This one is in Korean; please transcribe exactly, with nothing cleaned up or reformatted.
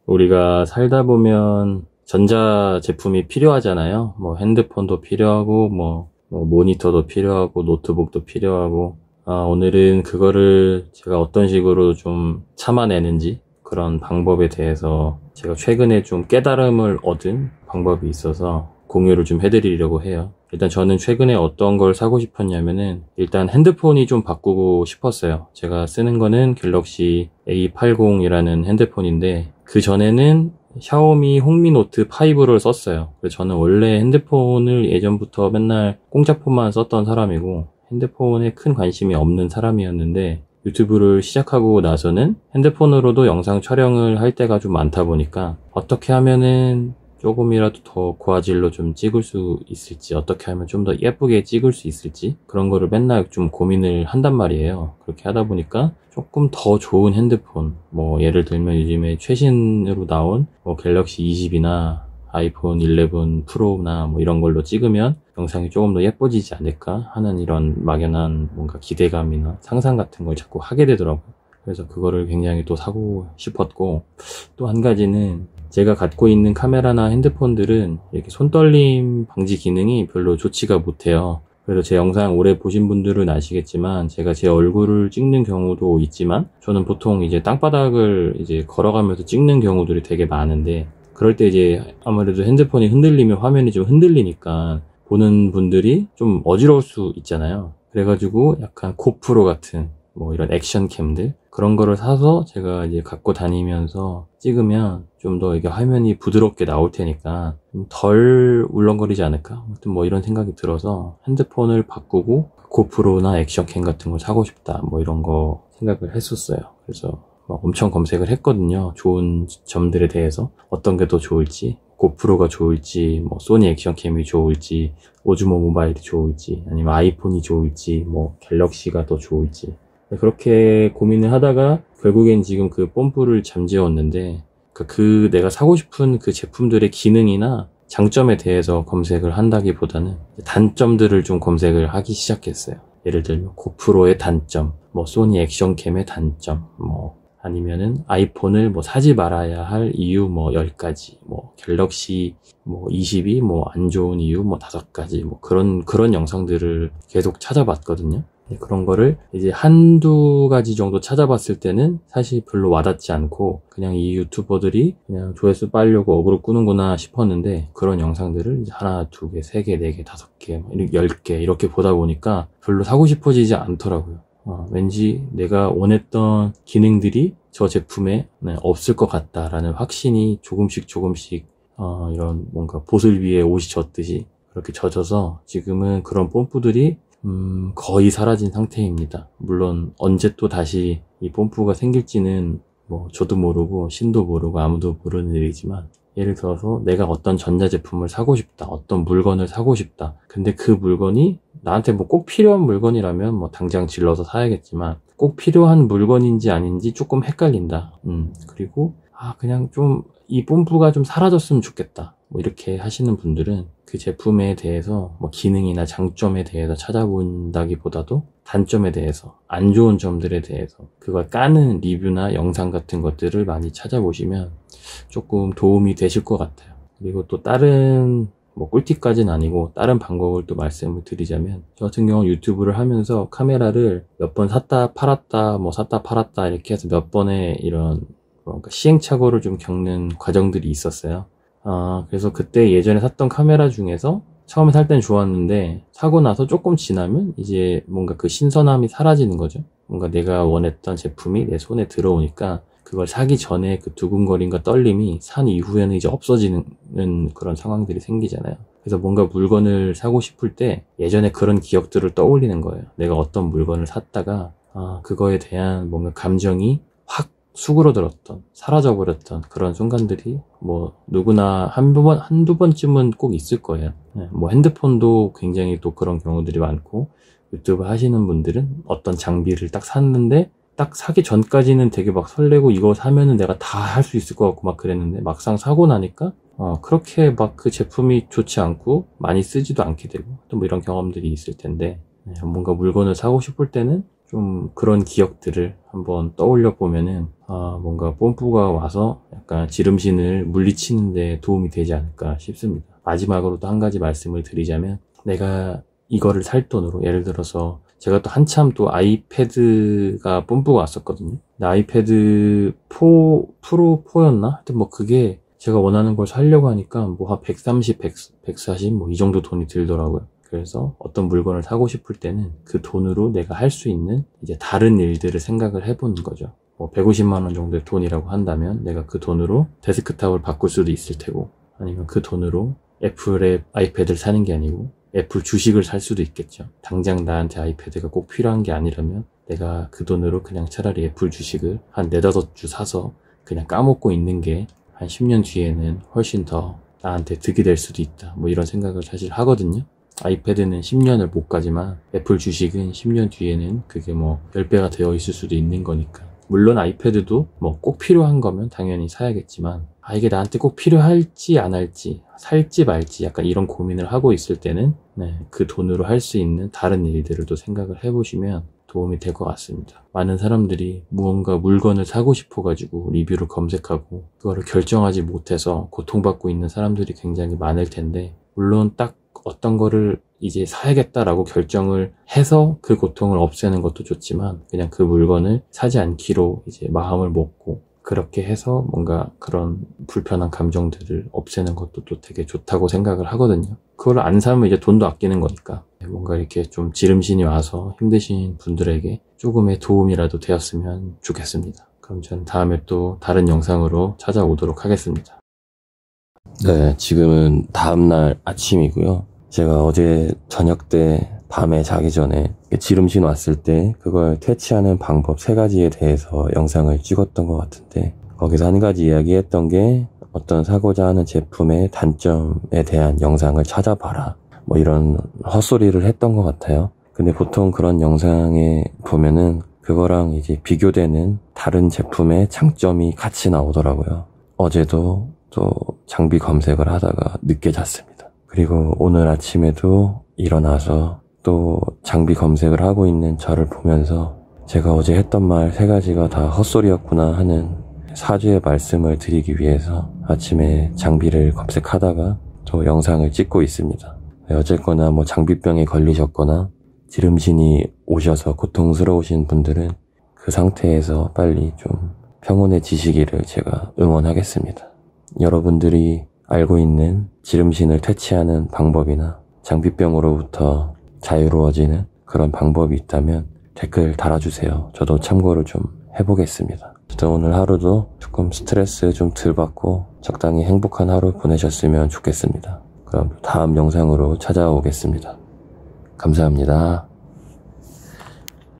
우리가 살다 보면 전자 제품이 필요하잖아요. 뭐 핸드폰도 필요하고 뭐, 뭐 모니터도 필요하고 노트북도 필요하고. 아, 오늘은 그거를 제가 어떤 식으로 좀 참아내는지 그런 방법에 대해서 제가 최근에 좀 깨달음을 얻은 방법이 있어서 공유를 좀 해드리려고 해요. 일단 저는 최근에 어떤 걸 사고 싶었냐면은 일단 핸드폰이 좀 바꾸고 싶었어요. 제가 쓰는 거는 갤럭시 에이 팔십이라는 핸드폰인데 그 전에는 샤오미 홍미노트 파이브를 썼어요. 그래서 저는 원래 핸드폰을 예전부터 맨날 공짜폰만 썼던 사람이고 핸드폰에 큰 관심이 없는 사람이었는데 유튜브를 시작하고 나서는 핸드폰으로도 영상 촬영을 할 때가 좀 많다 보니까 어떻게 하면은 조금이라도 더 고화질로 좀 찍을 수 있을지, 어떻게 하면 좀 더 예쁘게 찍을 수 있을지 그런 거를 맨날 좀 고민을 한단 말이에요. 그렇게 하다 보니까 조금 더 좋은 핸드폰, 뭐 예를 들면 요즘에 최신으로 나온 뭐 갤럭시 이십이나 아이폰 십일 프로나 뭐 이런 걸로 찍으면 영상이 조금 더 예뻐지지 않을까 하는 이런 막연한 뭔가 기대감이나 상상 같은 걸 자꾸 하게 되더라고요. 그래서 그거를 굉장히 또 사고 싶었고, 또 한 가지는 제가 갖고 있는 카메라나 핸드폰들은 이렇게 손떨림 방지 기능이 별로 좋지가 못해요. 그래서 제 영상 오래 보신 분들은 아시겠지만 제가 제 얼굴을 찍는 경우도 있지만 저는 보통 이제 땅바닥을 이제 걸어가면서 찍는 경우들이 되게 많은데, 그럴 때 이제 아무래도 핸드폰이 흔들리면 화면이 좀 흔들리니까 보는 분들이 좀 어지러울 수 있잖아요. 그래가지고 약간 고프로 같은 뭐 이런 액션캠들 그런 거를 사서 제가 이제 갖고 다니면서 찍으면 좀 더 이게 화면이 부드럽게 나올 테니까 좀 덜 울렁거리지 않을까? 아무튼 뭐 이런 생각이 들어서 핸드폰을 바꾸고 고프로나 액션캠 같은 걸 사고 싶다 뭐 이런 거 생각을 했었어요. 그래서 막 엄청 검색을 했거든요. 좋은 점들에 대해서 어떤 게 더 좋을지, 고프로가 좋을지, 뭐 소니 액션캠이 좋을지, 오즈모 모바일이 좋을지, 아니면 아이폰이 좋을지, 뭐 갤럭시가 더 좋을지. 그렇게 고민을 하다가 결국엔 지금 그 뽐뿌를 잠재웠는데 그, 그 내가 사고 싶은 그 제품들의 기능이나 장점에 대해서 검색을 한다기보다는 단점들을 좀 검색을 하기 시작했어요. 예를 들면 고프로의 단점, 뭐 소니 액션캠의 단점, 뭐 아니면은 아이폰을 뭐 사지 말아야 할 이유 뭐 열 가지, 뭐 갤럭시 뭐 이십이 뭐 안 좋은 이유 뭐 다섯 가지, 뭐 그런 그런 영상들을 계속 찾아봤거든요. 그런 거를 이제 한두 가지 정도 찾아봤을 때는 사실 별로 와닿지 않고 그냥 이 유튜버들이 그냥 조회수 빨려고 어그로 끄는구나 싶었는데, 그런 영상들을 이제 하나, 두 개, 세 개, 네 개, 다섯 개, 열 개 이렇게 보다 보니까 별로 사고 싶어지지 않더라고요. 어, 왠지 내가 원했던 기능들이 저 제품에 네, 없을 것 같다라는 확신이 조금씩 조금씩 어, 이런 뭔가 보슬 위에 옷이 젖듯이 그렇게 젖어서 지금은 그런 뽐뿌들이 음, 거의 사라진 상태입니다. 물론 언제 또 다시 이 뽐뿌가 생길지는 뭐 저도 모르고 신도 모르고 아무도 모르는 일이지만, 예를 들어서 내가 어떤 전자제품을 사고 싶다, 어떤 물건을 사고 싶다. 근데 그 물건이 나한테 뭐 꼭 필요한 물건이라면 뭐 당장 질러서 사야겠지만 꼭 필요한 물건인지 아닌지 조금 헷갈린다. 음, 그리고 아 그냥 좀 이 뽐뿌가 좀 사라졌으면 좋겠다. 뭐 이렇게 하시는 분들은 그 제품에 대해서 뭐 기능이나 장점에 대해서 찾아본다기보다도 단점에 대해서, 안 좋은 점들에 대해서 그걸 까는 리뷰나 영상 같은 것들을 많이 찾아보시면 조금 도움이 되실 것 같아요. 그리고 또 다른 뭐 꿀팁까지는 아니고 다른 방법을 또 말씀을 드리자면, 저 같은 경우는 유튜브를 하면서 카메라를 몇 번 샀다 팔았다 뭐 샀다 팔았다 이렇게 해서 몇 번의 이런 뭔가 시행착오를 좀 겪는 과정들이 있었어요. 아, 그래서 그때 예전에 샀던 카메라 중에서 처음에 살 땐 좋았는데 사고 나서 조금 지나면 이제 뭔가 그 신선함이 사라지는 거죠. 뭔가 내가 원했던 제품이 내 손에 들어오니까 그걸 사기 전에 그 두근거림과 떨림이 산 이후에는 이제 없어지는 그런 상황들이 생기잖아요. 그래서 뭔가 물건을 사고 싶을 때 예전에 그런 기억들을 떠올리는 거예요. 내가 어떤 물건을 샀다가 아, 그거에 대한 뭔가 감정이 확 수그러들었던, 사라져버렸던 그런 순간들이 뭐 누구나 한두 번, 한두 번쯤은 꼭 있을 거예요. 네, 뭐 핸드폰도 굉장히 또 그런 경우들이 많고, 유튜브 하시는 분들은 어떤 장비를 딱 샀는데 딱 사기 전까지는 되게 막 설레고 이거 사면은 내가 다 할 수 있을 것 같고 막 그랬는데, 막상 사고 나니까 어 그렇게 막 그 제품이 좋지 않고 많이 쓰지도 않게 되고 또 뭐 이런 경험들이 있을 텐데, 네, 뭔가 물건을 사고 싶을 때는 좀 그런 기억들을 한번 떠올려 보면은 아 뭔가 뽐뿌가 와서 약간 지름신을 물리치는 데 도움이 되지 않을까 싶습니다. 마지막으로 또 한 가지 말씀을 드리자면, 내가 이거를 살 돈으로, 예를 들어서 제가 또 한참 또 아이패드가 뽐뿌가 왔었거든요. 근데 아이패드 사 프로 사였나? 하여튼 뭐 그게 제가 원하는 걸 사려고 하니까 뭐 한 백삼십, 백, 백사십 뭐 이 정도 돈이 들더라고요. 그래서 어떤 물건을 사고 싶을 때는 그 돈으로 내가 할 수 있는 이제 다른 일들을 생각을 해보는 거죠. 뭐 백오십만 원 정도의 돈이라고 한다면 내가 그 돈으로 데스크탑을 바꿀 수도 있을 테고, 아니면 그 돈으로 애플의 아이패드를 사는 게 아니고 애플 주식을 살 수도 있겠죠. 당장 나한테 아이패드가 꼭 필요한 게 아니라면 내가 그 돈으로 그냥 차라리 애플 주식을 한 네다섯 주 사서 그냥 까먹고 있는 게 한 십 년 뒤에는 훨씬 더 나한테 득이 될 수도 있다, 뭐 이런 생각을 사실 하거든요. 아이패드는 십 년을 못 가지만 애플 주식은 십 년 뒤에는 그게 뭐 십 배가 되어 있을 수도 있는 거니까. 물론 아이패드도 뭐 꼭 필요한 거면 당연히 사야겠지만, 아 이게 나한테 꼭 필요할지 안 할지, 살지 말지 약간 이런 고민을 하고 있을 때는 네, 그 돈으로 할 수 있는 다른 일들을 또 생각을 해보시면 도움이 될 것 같습니다. 많은 사람들이 무언가 물건을 사고 싶어 가지고 리뷰를 검색하고 그거를 결정하지 못해서 고통받고 있는 사람들이 굉장히 많을 텐데, 물론 딱 어떤 거를 이제 사야겠다라고 결정을 해서 그 고통을 없애는 것도 좋지만, 그냥 그 물건을 사지 않기로 이제 마음을 먹고 그렇게 해서 뭔가 그런 불편한 감정들을 없애는 것도 또 되게 좋다고 생각을 하거든요. 그걸 안 사면 이제 돈도 아끼는 거니까 뭔가 이렇게 좀 지름신이 와서 힘드신 분들에게 조금의 도움이라도 되었으면 좋겠습니다. 그럼 저는 다음에 또 다른 영상으로 찾아오도록 하겠습니다. 네, 지금은 다음날 아침이고요. 제가 어제 저녁 때 밤에 자기 전에 지름신 왔을 때 그걸 퇴치하는 방법 세 가지에 대해서 영상을 찍었던 것 같은데, 거기서 한 가지 이야기했던 게 어떤 사고자 하는 제품의 단점에 대한 영상을 찾아봐라, 뭐 이런 헛소리를 했던 것 같아요. 근데 보통 그런 영상에 보면은 그거랑 이제 비교되는 다른 제품의 장점이 같이 나오더라고요. 어제도 또 장비 검색을 하다가 늦게 잤습니다. 그리고 오늘 아침에도 일어나서 또 장비 검색을 하고 있는 저를 보면서 제가 어제 했던 말 세 가지가 다 헛소리였구나 하는 사죄의 말씀을 드리기 위해서 아침에 장비를 검색하다가 또 영상을 찍고 있습니다. 어쨌거나 뭐 장비병에 걸리셨거나 지름신이 오셔서 고통스러우신 분들은 그 상태에서 빨리 좀 평온해지시기를 제가 응원하겠습니다. 여러분들이 알고 있는 지름신을 퇴치하는 방법이나 장비병으로부터 자유로워지는 그런 방법이 있다면 댓글 달아주세요. 저도 참고를 좀 해보겠습니다. 저도 오늘 하루도 조금 스트레스 좀 덜 받고 적당히 행복한 하루 보내셨으면 좋겠습니다. 그럼 다음 영상으로 찾아오겠습니다. 감사합니다.